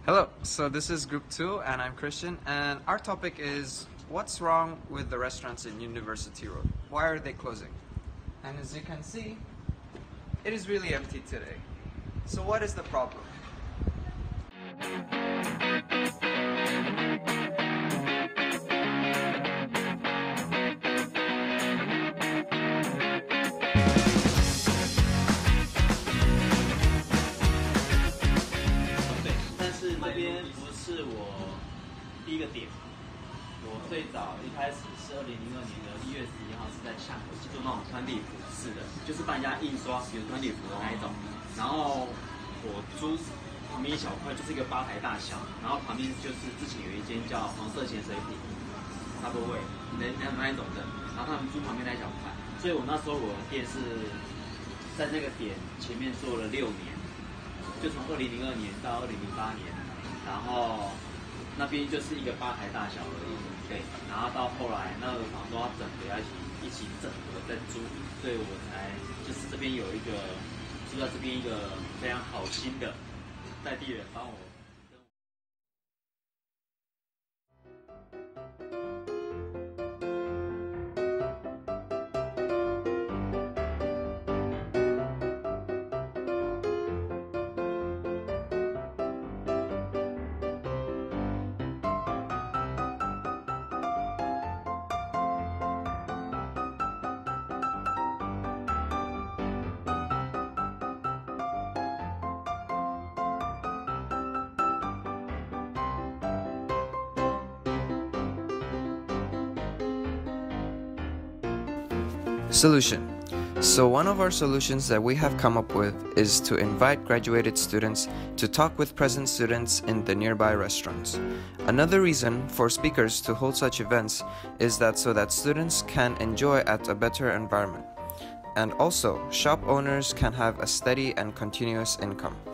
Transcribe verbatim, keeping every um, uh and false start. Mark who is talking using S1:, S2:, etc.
S1: Hello, so this is group two and I'm Christian, and our topic is what's wrong with the restaurants in University Road? Why are they closing? And as you can see, it is really empty today. So what is the problem?
S2: 第一个点，我最早一开始是二零零二年的一月十一号，是在巷口做那种团体服饰的，就是帮人家印刷有团体服的那一种。然后我租旁边一小块，就是一个吧台大小，然后旁边就是之前有一间叫黄色潜水艇，差不多位那那那一种的，然后他们租旁边那一小块，所以我那时候我的店是在那个点前面做了六年，就从二零零二年到二零零八年，然后。那边就是一个吧台大小而已，对。然后到后来，那个房东要整合要一起一起整合再租，所以我才就是这边有一个住在这边一个非常好心的在地人帮我。
S1: Solution. So one of our solutions that we have come up with is to invite graduated students to talk with present students in the nearby restaurants. Another reason for speakers to hold such events is that so that students can enjoy at a better environment. And also, shop owners can have a steady and continuous income.